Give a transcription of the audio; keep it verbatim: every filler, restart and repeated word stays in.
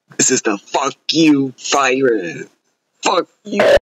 This is the fuck you virus. Fuck you.